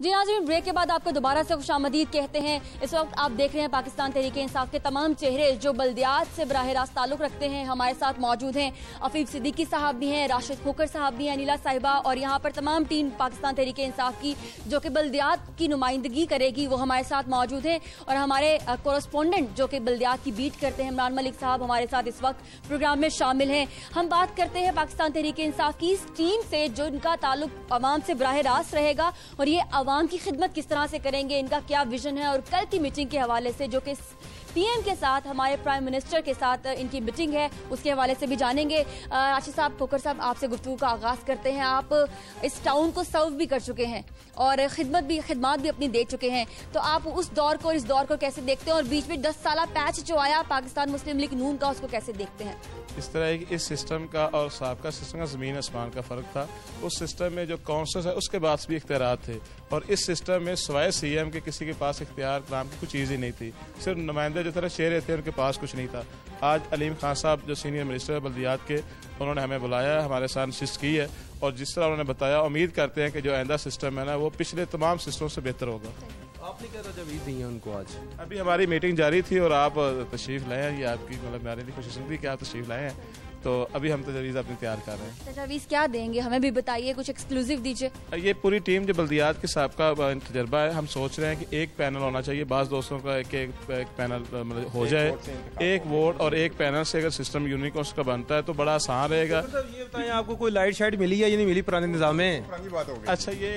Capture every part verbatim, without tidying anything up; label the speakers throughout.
Speaker 1: जी नाज़रीन, ब्रेक के बाद आपको दोबारा से खुशामदीद कहते हैं। इस वक्त आप देख रहे हैं पाकिस्तान तहरीक इंसाफ के तमाम चेहरे जो बल्दियात से बराह रास्त ताल्लुक रखते हैं। हमारे साथ मौजूद हैं अफीफ सिद्दीकी साहब भी हैं, राशिद खोकर साहब भी हैं, अनिला साहिबा, और यहाँ पर तमाम टीम पाकिस्तान तहरीक इंसाफ की जो कि बल्दियात की नुमाइंदगी करेगी वो हमारे साथ मौजूद हैं। और हमारे कोरस्पोंडेंट जो कि बल्दियात की बीट करते हैं इमरान मलिक साहब हमारे साथ इस वक्त प्रोग्राम में शामिल हैं। हम बात करते हैं पाकिस्तान तहरीक इंसाफ की इस टीम से जो इनका ताल्लुक अवाम से बराह रास्त रहेगा और ये अवाम की खिदमत किस तरह से करेंगे, इनका क्या विजन है। और कल की मीटिंग के हवाले से जो कि पीएम के साथ हमारे प्राइम मिनिस्टर के साथ इनकी मीटिंग है उसके हवाले से भी जानेंगे। राशिद साहब, खोकर साहब, आपसे गुफ्तगू का आगाज करते हैं। आप इस टाउन को सर्व भी कर चुके हैं और खिदमत भी खिदमत भी अपनी दे चुके हैं, तो आप उस दौर को इस दौर को कैसे देखते हैं और बीच में दस साल पैच जो आया पाकिस्तान मुस्लिम लीग नून का उसको कैसे देखते हैं?
Speaker 2: इस तरह की इस सिस्टम का और साबका सिस्टम का ज़मीन आसमान का फ़र्क था। उस सिस्टम में जो काउंसिल है उसके पास भी इख्तियार थे और इस सिस्टम में सवाए सीएम के किसी के पास इख्तियार नाम की कुछ चीज़ ही नहीं थी। सिर्फ नुमाइंदे जो तरह चेहरे थे उनके पास कुछ नहीं था। आज अलीम खान साहब जो सीनियर मिनिस्टर है बल्दियात के, उन्होंने हमें बुलाया है, हमारे साथ नशिस्त की है और जिस तरह उन्होंने बताया उम्मीद करते हैं कि जो आइंदा सिस्टम है ना वो पिछले तमाम सिस्टमों से बेहतर होगा।
Speaker 3: आपने क्या तजवीज़ दी है उनको? आज
Speaker 2: अभी हमारी मीटिंग जारी थी और आप तशरीफ़ लाए हैं, ये आपकी मतलब हमारे लिए खुशी थी कि आप तशरीफ़ लाए हैं, तो अभी हम तजवीज़ अपनी तैयार कर रहे हैं।
Speaker 1: तजवीज़ क्या देंगे हमें भी बताइए, कुछ एक्सक्लूसिव दीजिए।
Speaker 2: ये पूरी टीम जो बल्दियात के साबका तजर्बा है, हम सोच रहे हैं कि एक पैनल होना चाहिए, बाज़ दोस्तों का एक एक, एक पैनल मतलब हो जाए, एक वोट और एक पैनल से अगर सिस्टम यूनिकोर्स का बनता है तो बड़ा आसान रहेगा।
Speaker 3: ये बताएं आपको कोई लाइट शाइट मिली है या नहीं मिली पुराने निज़ाम में?
Speaker 2: अच्छा, ये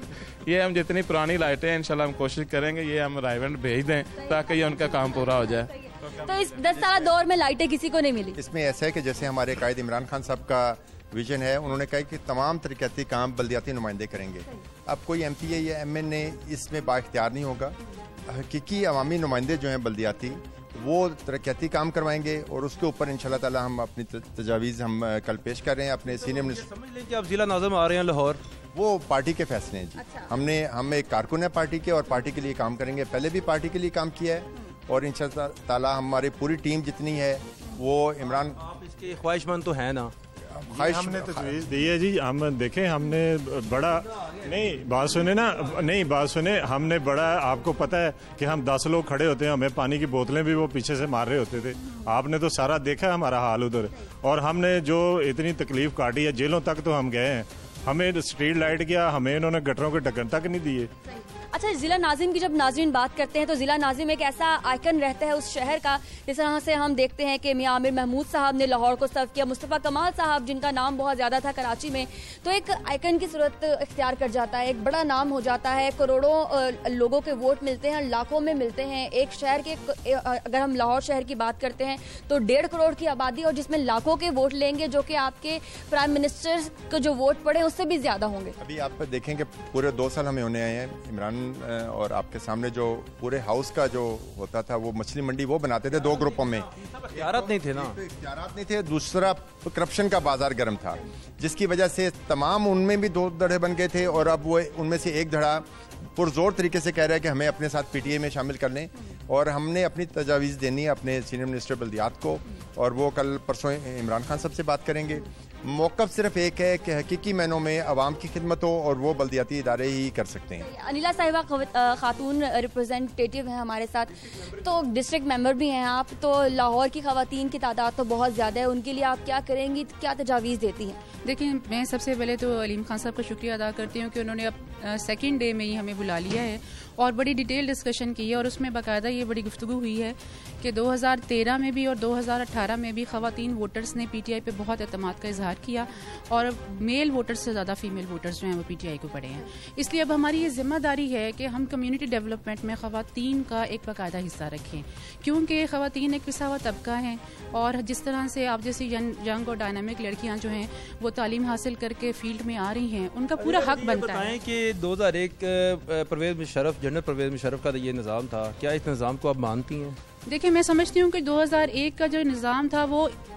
Speaker 2: ये हम जितनी पुरानी लाइटें हैं इंशाल्लाह हम कोशिश करेंगे ये हम राइवेंट भेज दें ताकि ये उनका काम पूरा हो जाए।
Speaker 1: तो इस दस साल दौर में लाइटें किसी को नहीं मिली?
Speaker 4: इसमें ऐसा है कि जैसे हमारे कायद इमरान खान साहब का विजन है, उन्होंने कहा कि तमाम तरक्याती काम बल्दियाती नुमाइंदे करेंगे। अब कोई एम पी ए या एम एन ए इसमें बाइख्तियार नहीं होगा। हकीकी अवामी नुमाइंदे जो हैं बल्दियाती वो तरक्याती काम करवाएंगे और उसके ऊपर इंशाल्लाह ताला हम अपनी तजावीज़ हम कल पेश कर रहे हैं अपने सीनियर मिनिस्टर।
Speaker 3: समझ लें कि आप जिला नाज़िम आ रहे हैं लाहौर,
Speaker 4: वो पार्टी के फैसले हैं जी। अच्छा। हमने हम एक कारकुन है पार्टी के और पार्टी के लिए काम करेंगे, पहले भी पार्टी के लिए काम किया है और इंशाअल्लाह ताला हमारी पूरी टीम जितनी है वो इमरान।
Speaker 3: आप इसके ख्वाहिशमंद तो है ना?
Speaker 5: हमने तजवीज़ दी है जी। हम देखें, हमने बड़ा नहीं बात सुने ना नहीं बात सुने हमने बड़ा, आपको पता है कि हम दस लोग खड़े होते हैं, हमें पानी की बोतलें भी वो पीछे से मार रहे होते थे। आपने तो सारा देखा हमारा हाल उधर, और हमने जो इतनी तकलीफ काटी है, जेलों तक तो हम गए हैं, हमें स्ट्रीट लाइट किया, हमें इन्होंने गटरों के ढक्कन तक नहीं दिए।
Speaker 1: अच्छा, जिला नाजिम की जब नाज़रीन बात करते हैं तो जिला नाजिम एक ऐसा आइकन रहता है उस शहर का, जिस तरह से हम देखते हैं कि मियां आमिर महमूद साहब ने लाहौर को सर्व किया, मुस्तफ़ा कमाल साहब जिनका नाम बहुत ज़्यादा था कराची में, तो एक आइकन की सूरत इख्तियार कर जाता है, एक बड़ा नाम हो जाता है, करोड़ों लोगों के वोट मिलते हैं, लाखों में मिलते हैं। एक शहर के अगर हम लाहौर शहर की बात करते हैं तो डेढ़ करोड़ की आबादी और जिसमें लाखों के वोट लेंगे जो कि आपके प्राइम मिनिस्टर को जो वोट पड़े उससे भी ज़्यादा होंगे।
Speaker 4: अभी आप देखेंगे पूरे दो साल हमें होने आए हैं इमरान, और आपके सामने जो पूरे हाउस का जो होता था वो मछली मंडी वो बनाते थे दो ग्रुपों में,
Speaker 3: इख्तियारात नहीं थे ना,
Speaker 4: इख्तियारात नहीं थे। दूसरा करप्शन का बाजार गर्म था जिसकी वजह से तमाम उनमें भी दो धड़े बन गए थे और अब वो उनमें से एक धड़ा पुरजोर तरीके से कह रहा है कि हमें अपने साथ पीटीए में शामिल कर लें और हमने अपनी तजावीज़ देनी है अपने सीनियर मिनिस्टर बल्दियात को और वो कल परसों इमरान खान साहब से बात करेंगे। मौक़िफ़ सिर्फ एक है कि हकीकी मैनों में आवाम की खिदमत हो और वो बल्दियाती इदारे ही कर सकते हैं।
Speaker 1: अनिला साहिबा खातून रिप्रेजेंटेटिव हैं हमारे साथ, तो डिस्ट्रिक्ट मेंबर भी हैं आप, तो लाहौर की ख़वातीन की तादाद तो बहुत ज़्यादा है, उनके लिए आप क्या करेंगी, क्या तजावीज़ देती हैं?
Speaker 6: देखिए, मैं सबसे पहले तो अलीम खान साहब का शुक्रिया अदा करती हूँ कि उन्होंने अब सेकेंड डे में ही हमें बुला लिया है और बड़ी डिटेल डिस्कशन की है और उसमें बाकायदा ये बड़ी गुफ्तगू हुई है कि दो हज़ार तेरह में भी और दो हज़ार अठारह में भी ख़वातीन वोटर्स ने पीटीआई पे बहुत एतमाद का इजहार किया और मेल वोटर्स से ज़्यादा फीमेल वोटर्स जो हैं वो पीटीआई को पड़े हैं। इसलिए अब हमारी ये जिम्मेदारी है कि हम कम्युनिटी डेवलपमेंट में ख़वातीन का एक बाकायदा हिस्सा रखें, क्योंकि ख़वातीन एक पिसा हुआ तबका है और जिस तरह से आप जैसी यंग और डायनामिक लड़कियाँ जो हैं वो तालीम हासिल करके फील्ड में आ रही हैं, उनका पूरा हक बनता है।
Speaker 3: कि दो हज़ार एक परवेज़ मुशर्रफ जनरल परवेज़ मुशर्रफ का ये निज़ाम था, क्या इस निज़ाम को आप मानती हैं?
Speaker 6: देखिए, मैं समझती हूँ कि दो हज़ार एक का जो निज़ाम था वो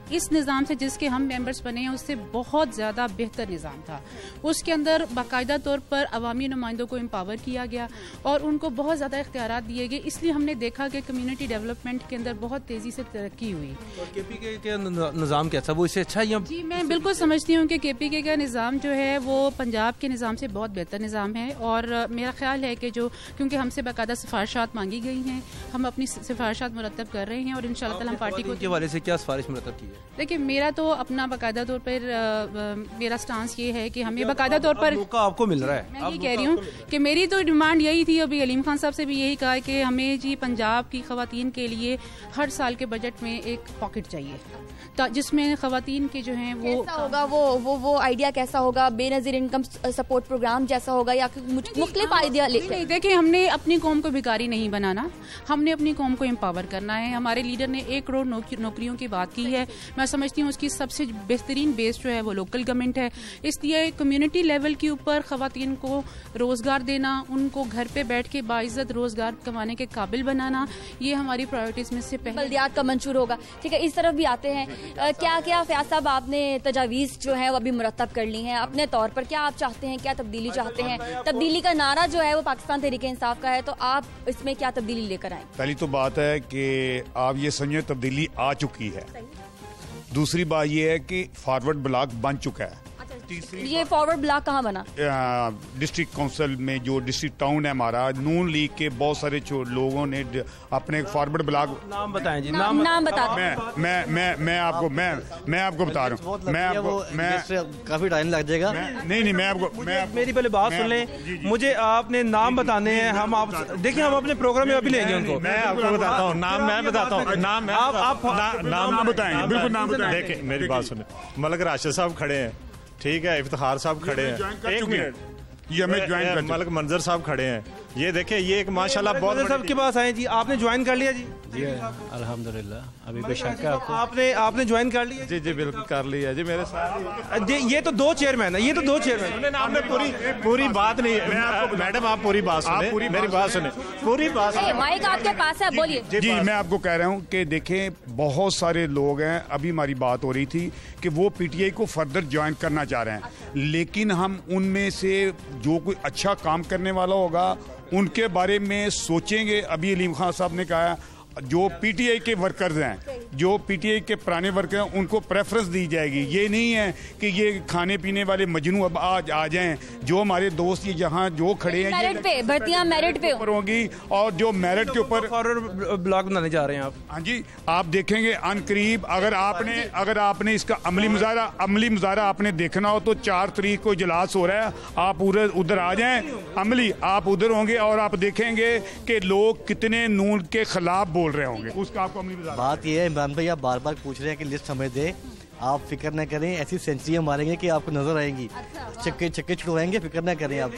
Speaker 6: इस निज़ाम से जिसके हम मेंबर्स बने हैं उससे बहुत ज़्यादा बेहतर निज़ाम था। उसके अंदर बाकायदा तौर पर अवामी नुमाइंदों को एम्पावर किया गया और उनको बहुत ज़्यादा इख्तियारात दिए गए, इसलिए हमने देखा कि कम्युनिटी डेवलपमेंट के अंदर बहुत तेज़ी से तरक्की हुई।
Speaker 3: और के पी के का निज़ाम कैसा, वो इससे अच्छा या?
Speaker 6: जी मैं बिल्कुल समझती हूँ कि के पी के का निज़ाम जो है वो पंजाब के निज़ाम से बहुत बेहतर निज़ाम है और मेरा ख्याल है कि जो क्योंकि हमसे बाकायदा सिफारिशात मांगी गई हैं, हम अपनी सिफारिशात मुरतब कर रहे हैं और इंशाअल्लाह ताला हम पार्टी को
Speaker 3: के हवाले से क्या सिफारिश मुरतब की है?
Speaker 6: देखिए मेरा तो अपना बाकायदा तौर पर आ, मेरा स्टांस ये है कि हमें बाकायदा तौर पर
Speaker 3: मौका आपको मिल रहा है।
Speaker 6: मैं ये कह रही हूँ कि मेरी तो डिमांड यही थी, अभी अलीम खान साहब से भी यही कहा कि हमें जी पंजाब की खवातीन के लिए हर साल के बजट में एक पॉकेट चाहिए जिसमें खवातीन के जो हैं वो
Speaker 1: कैसा होगा, वो वो वो आइडिया कैसा होगा, बेनजीर इनकम सपोर्ट प्रोग्राम जैसा होगा या मुख्तलिफ आइडिया लेकर?
Speaker 6: देखिए हमने अपनी कौम को भिखारी नहीं बनाना, हमने अपनी कौम को एम्पावर करना है। हमारे लीडर ने एक करोड़ नौकरियों की बात की है, मैं समझती हूँ उसकी सबसे बेहतरीन बेस जो है वो लोकल गवर्नमेंट है, इसलिए कम्युनिटी लेवल के ऊपर खवातीन को रोज़गार देना, उनको घर पे बैठ के बाइज्जत रोज़गार कमाने के काबिल बनाना, ये हमारी प्रायोरिटीज़ में से पहले
Speaker 1: बल्दियात का मंशूर होगा। ठीक है, इस तरफ भी आते हैं, आ, क्या क्या फयाज साहब आपने तजावीज़ जो है वो अभी मुरतब कर ली हैं अपने तौर पर, क्या आप चाहते हैं, क्या तब्दीली चाहते हैं? तब्दीली का नारा जो है वो पाकिस्तान तहरीक इंसाफ का है, तो आप इसमें क्या तब्दीली लेकर आए?
Speaker 7: पहली तो बात है कि आप ये समझे तब्दीली आ चुकी है। दूसरी बात ये है कि फॉरवर्ड ब्लॉक बन चुका है।
Speaker 1: ये फॉरवर्ड ब्लॉक कहाँ बना?
Speaker 7: डिस्ट्रिक्ट काउंसिल में जो डिस्ट्रिक्ट टाउन है हमारा, नून लीग के बहुत सारे लोगों ने अपने फॉरवर्ड ब्लॉक।
Speaker 3: नाम बताएं जी,
Speaker 1: नाम नाम बता।
Speaker 7: मैं मैं मैं मैं आपको मैं मैं आपको बता रहा हूँ, मैं आपको मैं
Speaker 8: काफी टाइम लग जाएगा।
Speaker 7: नहीं नहीं मैं आपको मैं
Speaker 3: मेरी पहले बात सुन लें, मुझे आपने नाम बताने हैं, हम आप देखिए हम अपने प्रोग्राम में अभी लेंगे उनको।
Speaker 5: मैं आपको बताता हूँ, नाम मैं बताता हूँ, नाम
Speaker 7: आप आप नाम बताएंगे, बिल्कुल नाम बताएंगे।
Speaker 5: देखिए मेरी बात सुने, मलक राशिद साहब खड़े हैं, ठीक है, इफ्तिखार साहब खड़े हैं, एक मिनट,
Speaker 7: ये हमें ज्वाइन कर,
Speaker 5: मलक मंजर साहब खड़े हैं, ये देखें, ये एक माशाल्लाह बहुत
Speaker 3: साहब के पास आए जी, आपने ज्वाइन कर लिया जी?
Speaker 8: जी अल्हम्दुलिल्लाह, अभी कोई शक है आपको?
Speaker 3: आपने आपने ज्वाइन कर लिया?
Speaker 2: जी जी बिल्कुल कर लिया जी, मेरे साथ।
Speaker 3: ये तो दो चेयरमैन है, ये तो दो चेयरमैन।
Speaker 5: आपने पूरी पूरी बात नहीं, मैडम आप पूरी बात सुने, पूरी मेरी बात सुने, पूरी बात।
Speaker 1: माइक आपके पास है, बोलिए।
Speaker 7: जी मैं आपको कह रहा हूँ कि देखें बहुत सारे लोग हैं, अभी हमारी बात हो रही थी कि वो पीटीआई को फर्दर ज्वाइन करना चाह रहे हैं, लेकिन हम उनमें से जो कोई अच्छा काम करने वाला होगा उनके बारे में सोचेंगे। अभी अलीम खान साहब ने कहा जो पीटीआई के वर्कर्स हैं, जो पीटीआई के पुराने वर्कर हैं, उनको प्रेफरेंस दी जाएगी। ये नहीं है कि ये खाने पीने वाले मजनू अब आज आ जाएं। जो हमारे दोस्त ये जहाँ जो खड़े हैं,
Speaker 1: मेरिट पे भर्तियां मेरिट पे
Speaker 7: ऊपर होंगी, और जो मेरिट के ऊपर
Speaker 3: फॉरवर्ड ब्लॉक बनाने जा रहे हैं आप।
Speaker 7: हाँ जी, आप देखेंगे अन करीब, अगर आपने अगर आपने इसका अमली मुजाहरा अमली मुजाहरा आपने देखना हो तो चार तारीख को इजलास हो रहा है, आप उधर उधर आ जाएं, अमली आप उधर होंगे और आप देखेंगे कि लोग कितने नून के खिलाफ बोल रहे होंगे। उसका आपको अमली मुजाहरा।
Speaker 8: बात यह है इमरान भाई, आप बार बार पूछ रहे हैं कि लिस्ट हमें दे, आप फिक्र न करें, ऐसी सेंचुरियां मारेंगे कि आपको नजर आएंगी, छक्के छक्के छुड़वाएंगे, फिक्र न करें आप।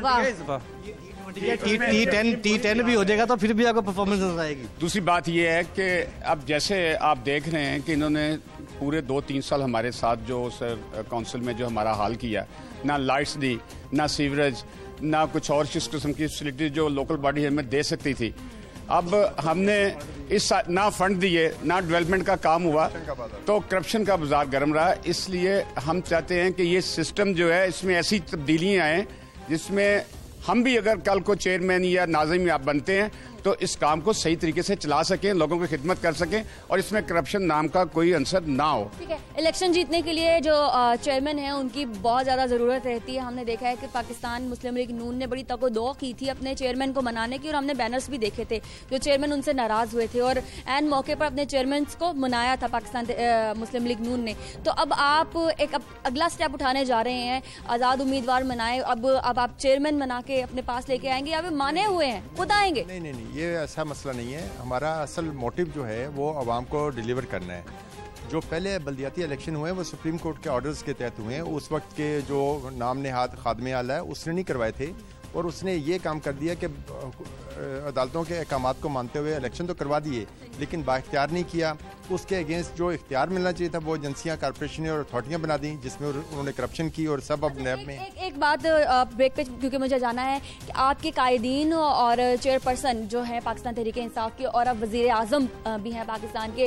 Speaker 8: T T ten T ten भी हो जाएगा तो फिर भी आपको परफॉर्मेंस नजर आएगी।
Speaker 9: दूसरी बात यह है कि अब जैसे आप देख रहे हैं कि इन्होंने पूरे दो तीन साल हमारे साथ जो उस काउंसिल में जो हमारा हाल किया, ना लाइट्स दी, ना सीवरेज, ना कुछ और इस किस्म की फैसिलिटी जो लोकल बॉडी हमें दे सकती थी। अब हमने इस ना फंड दिए, ना डेवलपमेंट का काम हुआ, तो करप्शन का बाजार गर्म रहा। इसलिए हम चाहते हैं कि ये सिस्टम जो है इसमें ऐसी तब्दीलियां आए जिसमें हम भी अगर कल को चेयरमैन या नाज़िम आप बनते हैं तो इस काम को सही तरीके से चला सकें, लोगों की खिदमत कर सकें और इसमें करप्शन नाम का कोई अंसर ना हो।
Speaker 1: ठीक है, इलेक्शन जीतने के लिए जो चेयरमैन हैं उनकी बहुत ज़्यादा ज़रूरत रहती है। हमने देखा है कि पाकिस्तान मुस्लिम लीग नून ने बड़ी तको-दो की थी अपने चेयरमैन को मनाने की, और हमने बैनर्स भी देखे थे जो चेयरमैन उनसे नाराज़ हुए थे, और एन मौके पर अपने चेयरमैन को मनाया था पाकिस्तान मुस्लिम लीग नून ने। तो अब आप एक अब अगला स्टेप उठाने जा रहे हैं, आज़ाद उम्मीदवार बनाए, अब अब आप चेयरमैन बना के अपने पास लेके आएंगे या फिर माने हुए हैं खुद आएंगे?
Speaker 4: नहीं नहीं नहीं, ये ऐसा मसला नहीं है। हमारा असल मोटिव जो है वो आवाम को डिलीवर करना है। जो पहले बल्दियाती इलेक्शन हुए वो सुप्रीम कोर्ट के ऑर्डर्स के तहत हुए हैं। उस वक्त के जो नाम नेहाद खादमे आला है उसने नहीं करवाए थे, और उसने ये काम कर दिया कि अदालतों के अहकामात को मानते हुए इलेक्शन तो करवा दिए, लेकिन बाइख्तियार नहीं किया। उसके अगेंस्ट जो इख्तियार मिलना चाहिए था वो एजेंसियां, कारपोरेशन और अथॉरिटियां बना दी, जिसमें उन्होंने करप्शन की, और सब अब नैब में।
Speaker 1: एक, एक बात ब्रेक पे क्योंकि मुझे जाना है कि आपके कायदीन और चेयरपर्सन जो है पाकिस्तान तहरीक इंसाफ के, और अब वज़ीर आज़म भी हैं पाकिस्तान के,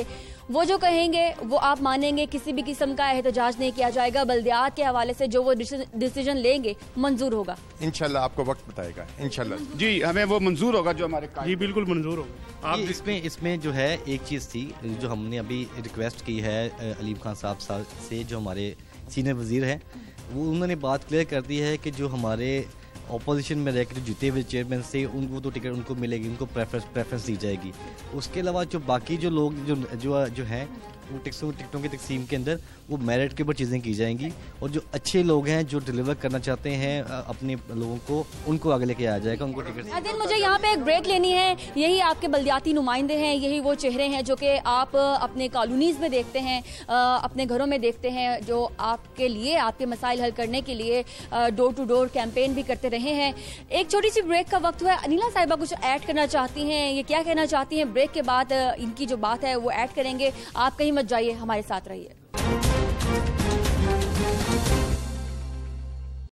Speaker 1: वो जो कहेंगे वो आप मानेंगे, किसी भी किस्म का एहतजाज नहीं किया जाएगा, बल्दियात के हवाले से जो वो डिसीजन लेंगे मंजूर होगा।
Speaker 4: इंशाल्लाह आपको वक्त बताएगा, इंशाल्लाह
Speaker 9: जी हमें वो मंजूर होगा जो हमारे
Speaker 3: जी बिल्कुल मंजूर होगा।
Speaker 8: आप इसमें इसमें जो है एक चीज़ थी जो हमने अभी रिक्वेस्ट की है अलीम खान साहब से, जो हमारे सीनियर वजीर हैं, वो उन्होंने बात क्लियर कर दी है कि जो हमारे ऑपोजिशन में रहकर जो जीते हुए चेयरमैन से उनको तो टिकट उनको मिलेगी, उनको प्रेफरेंस प्रेफरेंस दी जाएगी। उसके अलावा जो बाकी जो लोग जो जो जो हैं वो टिकटों टिकटों की तकसीम के अंदर वो मेरिट के ऊपर चीज़ें की जाएंगी, और जो अच्छे लोग हैं जो डिलीवर करना चाहते हैं अपने लोगों को, उनको आगे लेके आया जाएगा, उनको टिकट।
Speaker 1: अदिल, मुझे यहाँ पे एक ब्रेक लेनी है। यही आपके बल्दियाती नुमाइंदे हैं, यही वो चेहरे हैं जो कि आप अपने कॉलोनीज़ में देखते हैं, अपने घरों में देखते हैं, जो आपके लिए आपके मसाइल हल करने के लिए डोर टू डोर कैंपेन भी करते रहे हैं। एक छोटी सी ब्रेक का वक्त हुआ है। अनिला साहिबा कुछ ऐड करना चाहती हैं, ये क्या कहना चाहती हैं? ब्रेक के बाद इनकी जो बात है वो ऐड करेंगे। आप कहीं मत जाइए, हमारे साथ रहिए।